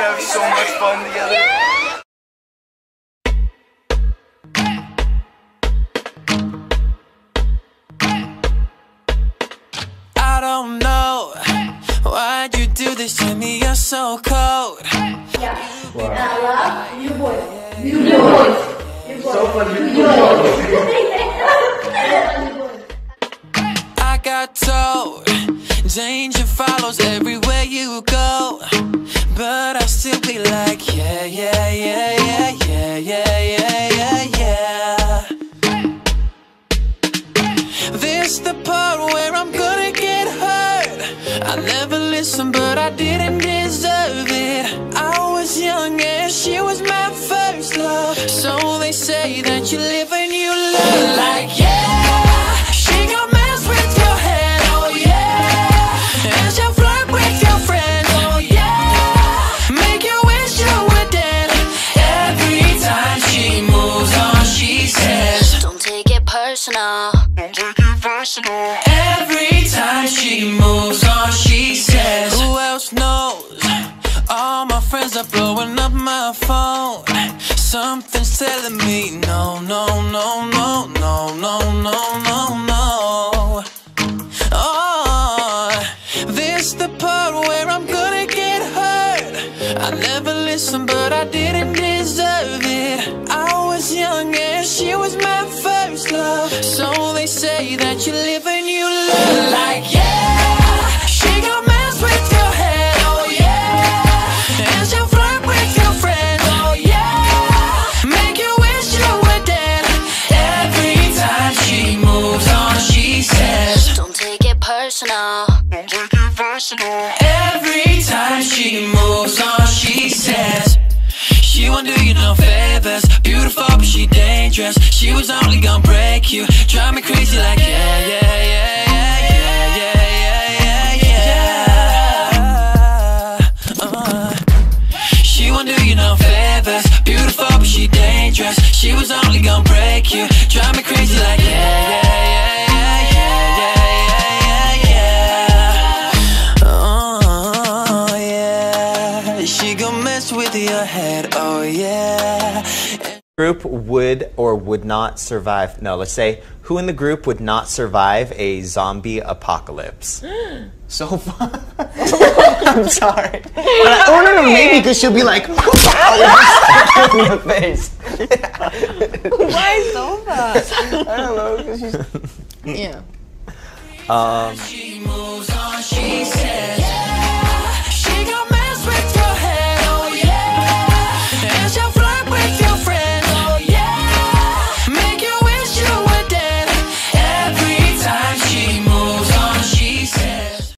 have so much fun together. I don't know why'd you do this to me, you're so cold. Yeah. Wow. I love you boys. You boys. So funny. You I got told danger follows everywhere you go, but I still be like, yeah, yeah, yeah, yeah, yeah, yeah, yeah, yeah, yeah. This the part where I'm gonna get hurt. I never listened, but I didn't deserve it. I was young and she was my first love. So they say that you live and you learn. Like, yeah, she gon' mess with your head, oh yeah. And she'll flirt with your friends, oh yeah. Make you wish you were dead. Every time she moves on, she says, don't take it personal. Don't take it personal. Every time she moves on, she says, who else knows? All my friends are blowing up my phone. Something's telling me no, no, no, no, no, no, no, no, no. Oh, this the part where I'm gonna get hurt. I never listened, but I didn't deserve it. I was young and she was my first love. So they say that you live and you learn. Like, yeah, she gon' mess with your head, oh yeah. And she'll flirt with your friends, oh yeah. Make you wish you were dead. Every time she moves on, she says, don't take it personal. Don't take it personal. Every time she moves on, she says, she won't do you no favors. Beautiful, but she dangerous. She was only gonna break you. Drive me crazy like, yeah, yeah, yeah, yeah, yeah, yeah, yeah, yeah. She won't do you no favors. Beautiful, but she dangerous. She was only gonna break you. Drive me crazy like, yeah, yeah, yeah, yeah, yeah, yeah, yeah. Oh yeah, she gon' mess with your head. Oh yeah. Group would or would not survive. No, let's say who in the group would not survive a zombie apocalypse. So fun. I'm sorry. Oh no, maybe because she'll be like, in your face. Why so fast? I don't know, because she's Yeah. She moves on, she says.